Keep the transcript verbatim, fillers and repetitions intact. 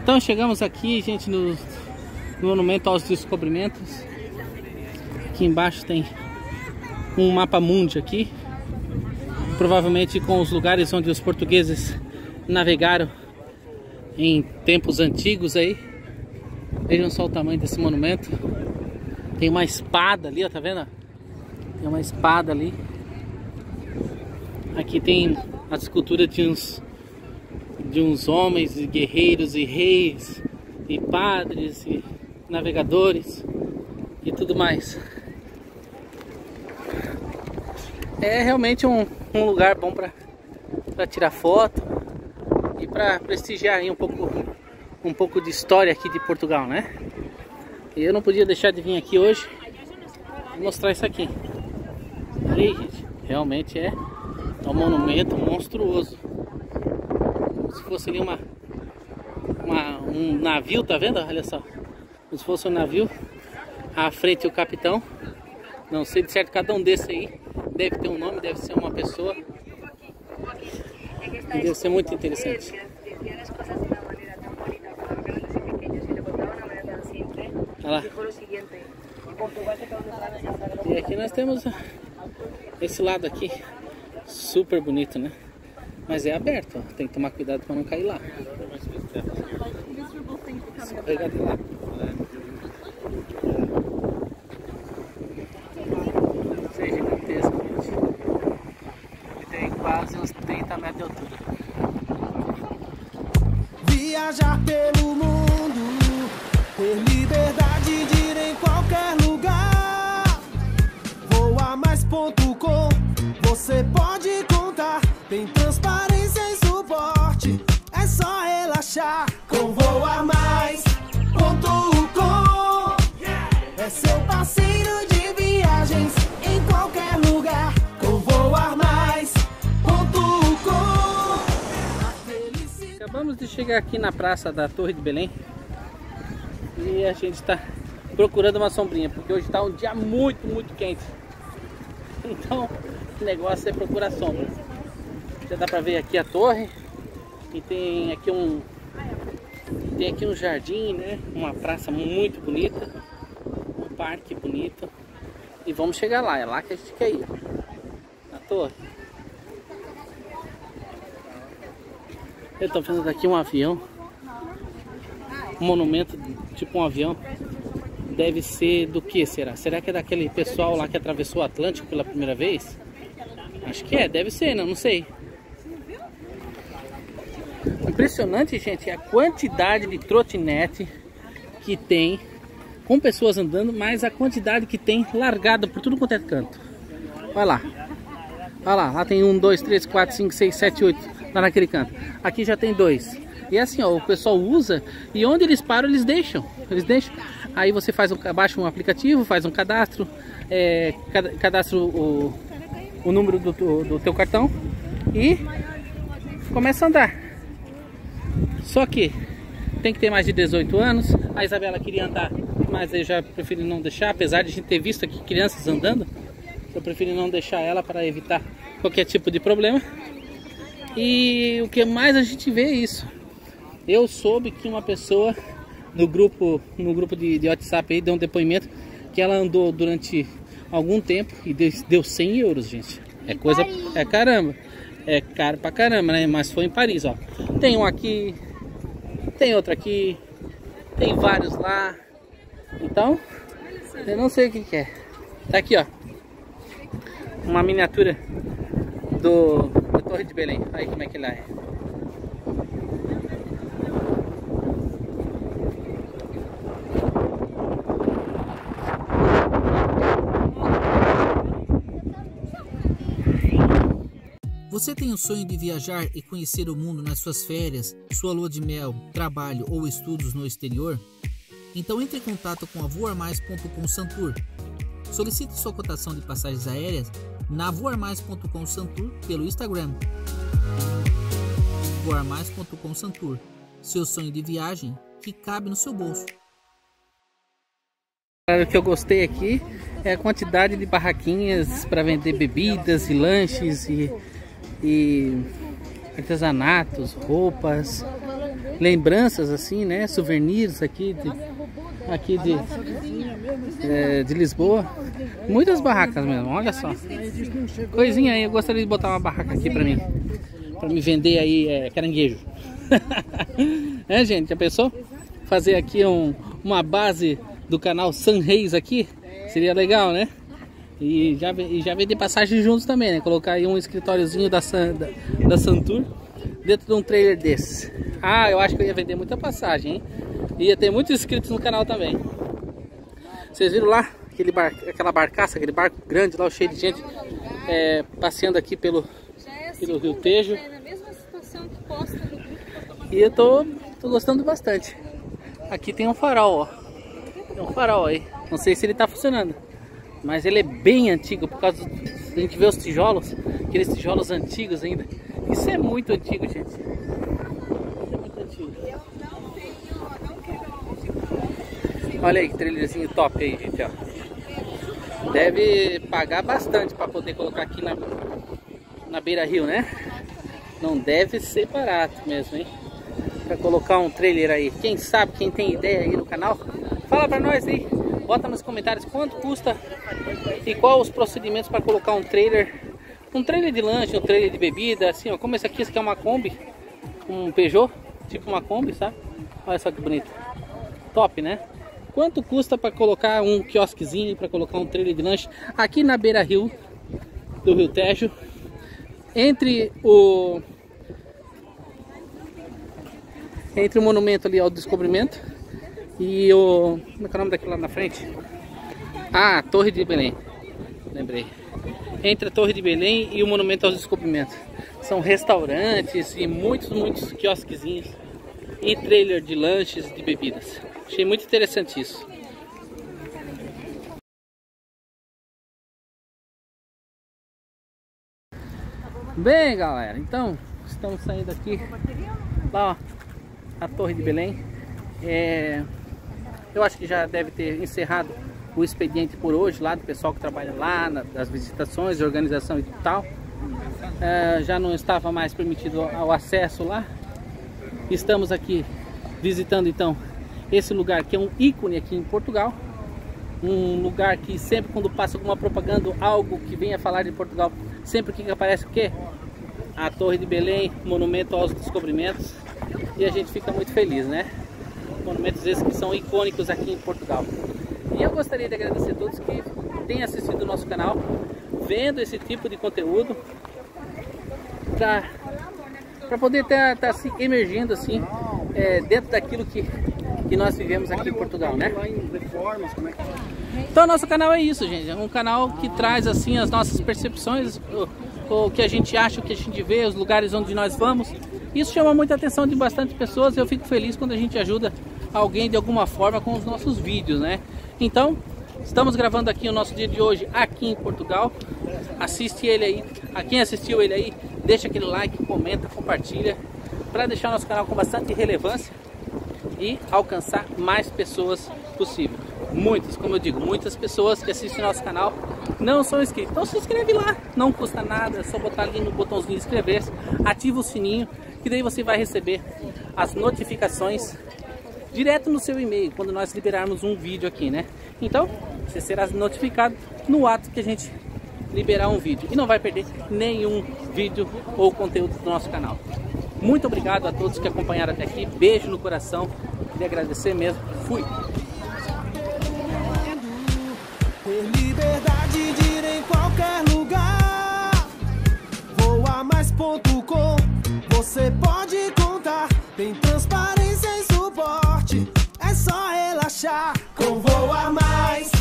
Então chegamos aqui, gente, no, no Monumento aos Descobrimentos. Aqui embaixo tem um mapa mundi aqui, provavelmente com os lugares onde os portugueses navegaram em tempos antigos aí. Vejam só o tamanho desse monumento. Tem uma espada ali, ó, tá vendo? Tem uma espada ali. Aqui tem a escultura de uns de uns homens e guerreiros e reis e padres e navegadores e tudo mais. É realmente um, um lugar bom para para tirar foto e para prestigiar aí um pouco um pouco de história aqui de Portugal, né? E eu não podia deixar de vir aqui hoje e mostrar isso aqui. Olha aí, gente, realmente é um monumento monstruoso, como se fosse ali uma, uma um navio, tá vendo? Olha só, como se fosse um navio. À frente o capitão. Não sei de certo, cada um desse aí deve ter um nome, deve ser uma pessoa. Deve ser muito interessante. Olha lá. E aqui nós temos esse lado aqui, super bonito, né? Mas é aberto, ó. Tem que tomar cuidado para não cair lá. Escorregar de lá. Isso é gigantesco, gente. Ele tem quase uns trinta metros de altura. Viajar pelo mundo, ter liberdade de ir em qualquer lugar. voa mais ponto com, você pode contar. Tem transparência e suporte, é só relaxar. Com voa mais ponto com, é seu parceiro de viagens em qualquer lugar. Com voar mais ponto com. Acabamos de chegar aqui na praça da Torre de Belém e a gente está procurando uma sombrinha, porque hoje está um dia muito, muito quente. Então o negócio é procurar sombra. Já dá para ver aqui a torre e tem aqui um tem aqui um jardim, né? Uma praça muito bonita, um parque bonito, e vamos chegar lá. É lá que a gente quer ir, na torre. Eu estou vendo aqui um avião, um monumento tipo um avião. Deve ser do que será? Será que é daquele pessoal lá que atravessou o Atlântico pela primeira vez? Acho que é, deve ser, não, não sei. Impressionante, gente, a quantidade de trotinete que tem com pessoas andando, mas a quantidade que tem largada por tudo quanto é canto. Olha lá. Olha lá, lá tem um, dois, três, quatro, cinco, seis, sete, oito lá naquele canto. Aqui já tem dois. E assim, ó, o pessoal usa e onde eles param, eles deixam. Eles deixam. Aí você faz um, baixa um aplicativo, faz um cadastro, é, cadastra o, o número do, do, do teu cartão e começa a andar. Só que tem que ter mais de dezoito anos. A Isabela queria andar, mas eu já prefiro não deixar, apesar de a gente ter visto aqui crianças andando. Eu prefiro não deixar ela para evitar qualquer tipo de problema. E o que mais a gente vê é isso. Eu soube que uma pessoa no grupo, no grupo de, de WhatsApp aí deu um depoimento que ela andou durante algum tempo e deu, deu cem euros, gente. É coisa, é caramba. É caro pra caramba, né? Mas foi em Paris, ó. Tem um aqui, tem outro aqui, tem vários lá. Então, eu não sei o que que é. Tá aqui, ó. Uma miniatura do, da Torre de Belém. Aí como é que ela é. Você tem o sonho de viajar e conhecer o mundo nas suas férias, sua lua de mel, trabalho ou estudos no exterior? Então entre em contato com a voar mais ponto com Santur. Solicite sua cotação de passagens aéreas na voar mais ponto com Santur pelo Instagram. voar mais ponto com Santur, seu sonho de viagem que cabe no seu bolso. O que eu gostei aqui é a quantidade de barraquinhas para vender bebidas e lanches e, e artesanatos, roupas. lembranças assim, né? Souvenirs aqui de, aqui de, é, de Lisboa. Muitas barracas mesmo, olha só. Coisinha aí, eu gostaria de botar uma barraca aqui pra mim. Pra me vender aí é, caranguejo. É, gente, já pensou? Fazer aqui um, uma base do canal San Reis aqui? Seria legal, né? E já, e já vender passagem juntos também, né? Colocar aí um escritóriozinho da, San, da, da Santur dentro de um trailer desse. Ah, eu acho que eu ia vender muita passagem, hein? Ia ter muitos inscritos no canal também. Vocês viram lá? Aquele bar, aquela barcaça, aquele barco grande lá, cheio de gente é, passeando aqui pelo, pelo Rio Tejo. E eu tô, tô gostando bastante. Aqui tem um farol, ó. Tem um farol aí. Não sei se ele tá funcionando, mas ele é bem antigo, por causa do, a gente vê os tijolos, aqueles tijolos antigos ainda. Isso é muito antigo, gente. Isso é muito antigo. Olha aí que trailerzinho top aí, gente, ó. Deve pagar bastante para poder colocar aqui na, na beira-rio, né? Não deve ser barato mesmo, hein? Para colocar um trailer aí. Quem sabe, quem tem ideia aí no canal, fala para nós aí. Bota nos comentários quanto custa e quais os procedimentos para colocar um trailer. Um trailer de lanche, um trailer de bebida, assim, ó. Como esse aqui, esse aqui é uma Kombi, um Peugeot, tipo uma Kombi, sabe? Olha só que bonito. Top, né? Quanto custa para colocar um quiosquezinho, para colocar um trailer de lanche aqui na beira-rio do Rio Tejo, entre o entre o monumento ali ao descobrimento e o... como é que é o nome daquilo lá na frente? Ah, Torre de Belém. Lembrei. Entre a Torre de Belém e o monumento ao descobrimento. São restaurantes e muitos, muitos quiosquezinhos e trailer de lanches e de bebidas. Achei muito interessante isso. Bem, galera, então estamos saindo aqui. Lá, ó, a Torre de Belém. É, eu acho que já deve ter encerrado o expediente por hoje, lá do pessoal que trabalha lá, na, das visitações, organização e tal. É, já não estava mais permitido o acesso lá. Estamos aqui visitando então esse lugar que é um ícone aqui em Portugal. Um lugar que sempre quando passa alguma propaganda, algo que venha falar de Portugal, sempre que aparece o quê? A Torre de Belém, monumento aos descobrimentos. E a gente fica muito feliz, né? Monumentos esses que são icônicos aqui em Portugal. E eu gostaria de agradecer a todos que têm assistido o nosso canal, vendo esse tipo de conteúdo, para poder estar tá, tá se emergindo assim, é, dentro daquilo que, que nós vivemos aqui em Portugal, né? Então nosso canal é isso, gente, é um canal que traz assim as nossas percepções, o, o que a gente acha, o que a gente vê, os lugares onde nós vamos. Isso chama muita atenção de bastante pessoas. Eu fico feliz quando a gente ajuda alguém de alguma forma com os nossos vídeos, né? Então, estamos gravando aqui o nosso dia de hoje aqui em Portugal. Assiste ele aí, a quem assistiu ele aí, deixa aquele like, comenta, compartilha, para deixar nosso canal com bastante relevância e alcançar mais pessoas possível. Muitas, como eu digo, muitas pessoas que assistem nosso canal não são inscritos. Então se inscreve lá, não custa nada, é só botar ali no botãozinho de inscrever-se, ativa o sininho, que daí você vai receber as notificações direto no seu e-mail, quando nós liberarmos um vídeo aqui, né? Então, você será notificado no ato que a gente liberar um vídeo. E não vai perder nenhum vídeo ou conteúdo do nosso canal. Muito obrigado a todos que acompanharam até aqui. Beijo no coração. Queria agradecer mesmo. Fui! Ter liberdade de ir em qualquer lugar. voa mais ponto com. Você pode contar. Tem transparência e suporte. É só relaxar. Com Voa Mais.